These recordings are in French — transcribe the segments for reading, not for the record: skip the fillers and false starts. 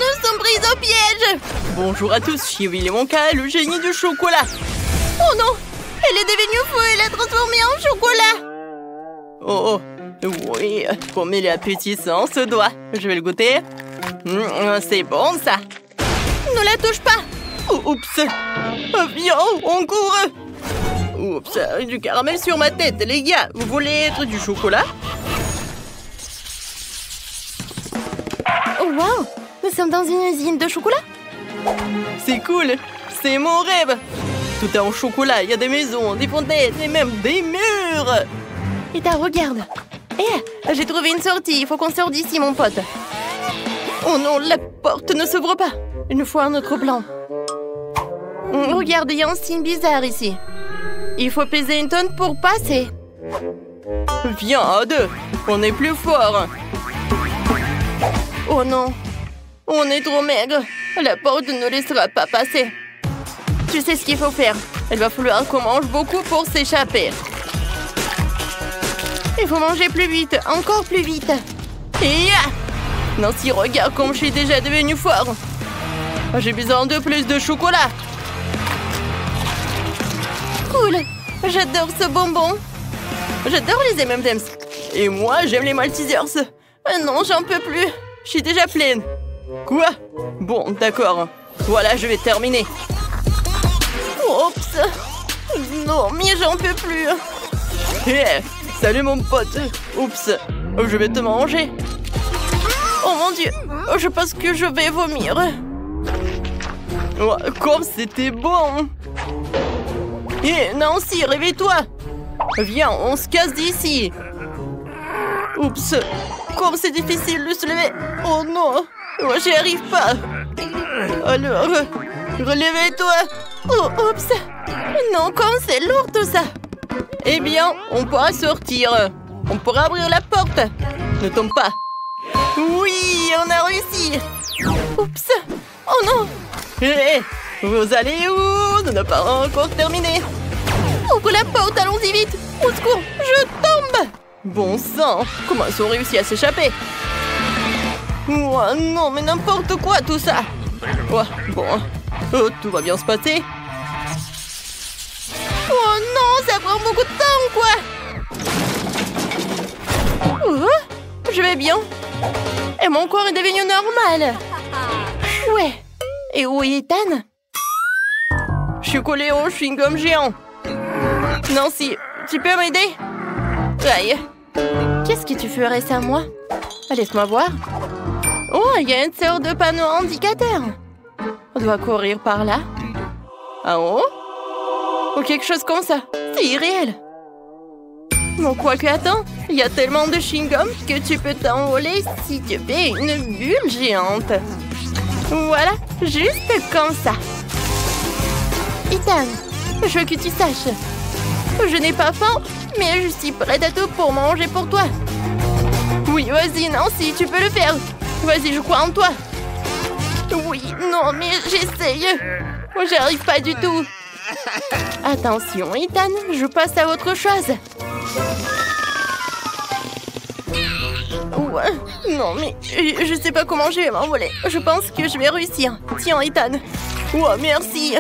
Nous sommes pris au piège. Bonjour à tous, je suis Willy Wonka, le génie du chocolat. Oh non, elle est devenue fou et l'a transformée en chocolat. Oh, oui, comme il est appétissant ce doigt. Je vais le goûter. C'est bon ça. Ne la touche pas. Oups. Viens, on court. Oups, du caramel sur ma tête, les gars. Vous voulez être du chocolat? Oh wow, nous sommes dans une usine de chocolat. C'est cool, c'est mon rêve. Tout est en chocolat, il y a des maisons, des fontaines et même des murs. Ethan, regarde. J'ai trouvé une sortie, il faut qu'on sorte d'ici, mon pote. Oh non, la porte ne s'ouvre pas. Il nous faut un autre plan. Regarde, il y a un signe bizarre ici. Il faut peser une tonne pour passer. Viens, à deux, on est plus fort. Oh non, on est trop maigre. La porte ne laissera pas passer. Tu sais ce qu'il faut faire. Il va falloir qu'on mange beaucoup pour s'échapper. Il faut manger plus vite, encore plus vite. Nancy, regarde comme je suis déjà devenue fort. J'ai besoin de plus de chocolat. Cool, j'adore ce bonbon. J'adore les M&M's. Et moi, j'aime les Maltesers. Non, j'en peux plus. Je suis déjà pleine. Quoi? Bon, d'accord. Voilà, je vais terminer. Oups. Non, mais j'en peux plus. Salut mon pote. Oups, je vais te manger. Oh mon Dieu, je pense que je vais vomir. Oh, comme c'était bon. Nancy, réveille-toi. Viens, on se casse d'ici. Oups, comme c'est difficile de se lever. Oh non, j'y arrive pas. Alors, relevez-toi. Oh, oups. Non, comme c'est lourd tout ça. Eh bien, on pourra sortir. On pourra ouvrir la porte. Ne tombe pas. Oui, on a réussi. Oups. Oh non. Vous allez où? Nous n'avons pas encore terminé. Ouvre la porte, allons-y vite. Au secours, je tombe. Bon sang, comment ils ont réussi à s'échapper? Oh non, mais n'importe quoi tout ça. Oh, bon, tout va bien se passer. Oh non, ça prend beaucoup de temps, quoi. Je vais bien. Et mon corps est devenu normal. Ouais. Et où est Ethan? Je suis collée au chewing-gum géant. Nancy, tu peux m'aider? Aïe. Qu'est-ce que tu ferais sans moi? Laisse-moi voir. Oh, il y a une sorte de panneau indicateur. On doit courir par là. En haut? Ou quelque chose comme ça. C'est irréel. Bon, quoique, attends. Il y a tellement de chewing-gum que tu peux t'envoler si tu fais une bulle géante. Voilà, juste comme ça. Ethan, je veux que tu saches. Je n'ai pas faim, mais je suis prête à tout pour manger pour toi. Oui, vas-y, Nancy, tu peux le faire. Vas-y, je crois en toi. Oui, non, mais j'essaye. J'arrive pas du tout. Attention, Ethan, je passe à autre chose. Ouais, non, mais je sais pas comment je vais m'envoler. Je pense que je vais réussir. Tiens, Ethan. Oh, merci.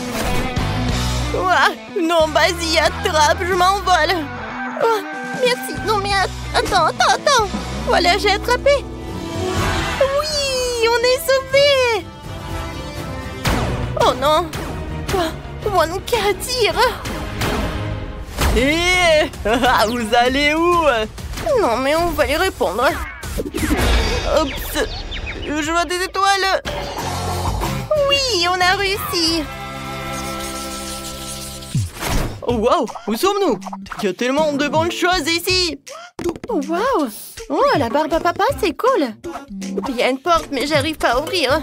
Oh, non, vas-y, attrape, je m'envole. Oh, merci. Non, mais attends. Voilà, j'ai attrapé. Oui, on est sauvés. Oh non. Wonka tire. Vous allez où? Non, mais on va y répondre. Oups. Je vois des étoiles. Oui, on a réussi. Oh, wow, où sommes-nous? Il y a tellement de bonnes choses ici. Wow. Oh, la barbe à papa, c'est cool. Il y a une porte, mais j'arrive pas à ouvrir.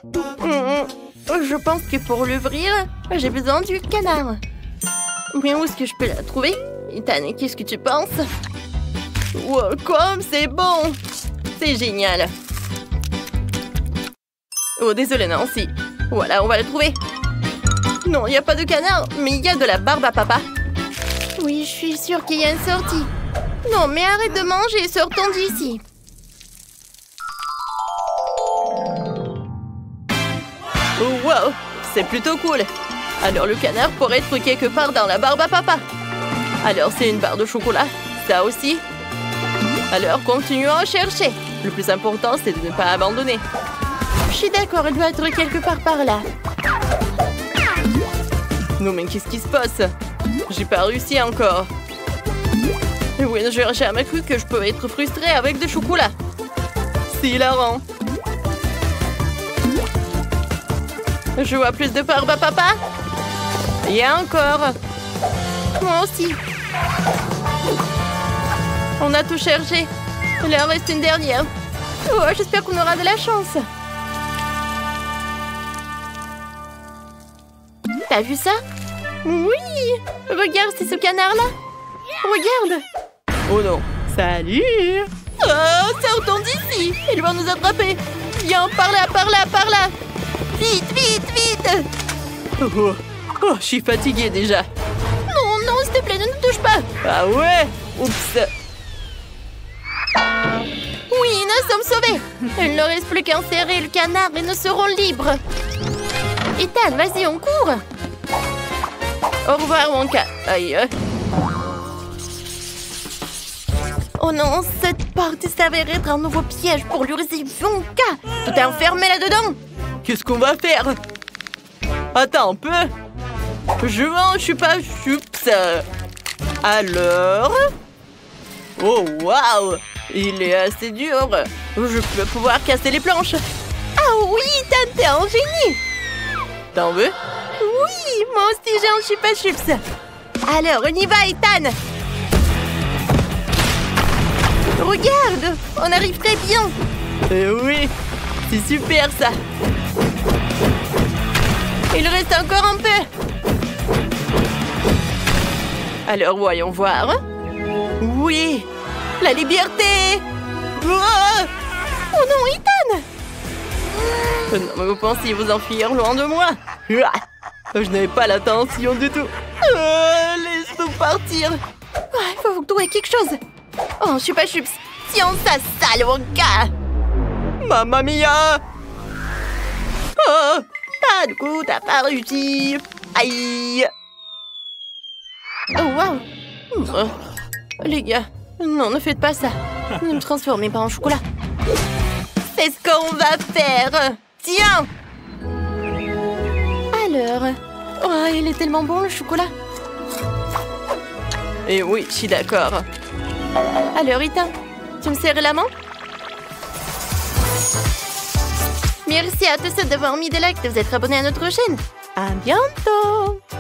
Je pense que pour l'ouvrir, j'ai besoin du canard. Mais où est-ce que je peux la trouver? Ethan, qu'est-ce que tu penses? Wow, comme c'est bon! C'est génial! Oh, désolé, Nancy. Voilà, on va la trouver. Non, il n'y a pas de canard, mais il y a de la barbe à papa. Oui, je suis sûre qu'il y a une sortie. Non, mais arrête de manger et sortons d'ici. c'est plutôt cool. Alors le canard pourrait être quelque part dans la barbe à papa. Alors c'est une barre de chocolat, ça aussi. Alors continuons à chercher. Le plus important, c'est de ne pas abandonner. Je suis d'accord, elle doit être quelque part par là. Non mais qu'est-ce qui se passe? J'ai pas réussi encore. Et oui, j'aurais jamais cru que je peux être frustrée avec des chocolats. C'est hilarant. Je vois plus de barbe à papa. Et encore. Moi aussi. On a tout cherché. Il en reste une dernière. Oh, j'espère qu'on aura de la chance. T'as vu ça? Oui! Regarde, c'est ce canard-là. Regarde! Oh non. Salut! Oh, sortons d'ici! Ils vont nous attraper! Viens, par là, par là, par là! Vite, vite, vite! Oh, je suis fatiguée déjà. Non, non, s'il te plaît, ne nous touche pas! Ah ouais? Oups! Oui, nous sommes sauvés! Il ne reste plus qu'à enserrer le canard et nous serons libres! Ethan, vas-y, on court! Au revoir, Wonka. Aïe. Oh non, cette porte s'avère être un nouveau piège pour l'oursin Wonka! Tout est enfermé là-dedans! Qu'est-ce qu'on va faire? Attends un peu. Je mange, je suis pas choups. Alors? Oh, waouh! Il est assez dur. Je vais pouvoir casser les planches. Ah oui, Ethan, t'es un génie! T'en veux? Oui, moi aussi j'ai un chupa chups. Alors, on y va, Ethan! Regarde, on arrive très bien. Oui, c'est super ça. Il reste encore un peu. Alors, voyons voir. Oui, la liberté. Oh non, Ethan! Non, mais vous pensiez vous enfuir loin de moi? Je n'avais pas l'attention du tout. Laisse-nous partir. Il faut trouver quelque chose. Oh, chupa chups. Tiens ça, sale Wonka! Mamma mia! Oh, pas de coup, t'as pas réussi. Aïe! Oh, wow! Les gars, non, ne faites pas ça. Ne me transformez pas en chocolat. C'est ce qu'on va faire! Tiens! Alors... Oh, il est tellement bon, le chocolat! Et oui, je suis d'accord. Alors, Ethan, tu me serres la main? Merci à tous d'avoir mis des likes, de vous être abonnés à notre chaîne. À bientôt!